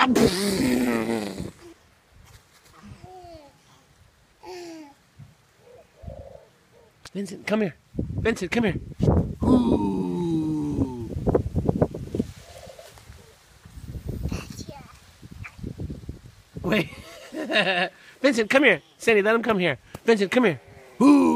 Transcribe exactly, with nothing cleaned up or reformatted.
Vincent, come here. Vincent, come here. Ooh. Wait. Vincent, come here. Sandy, let him come here. Vincent, come here. Ooh.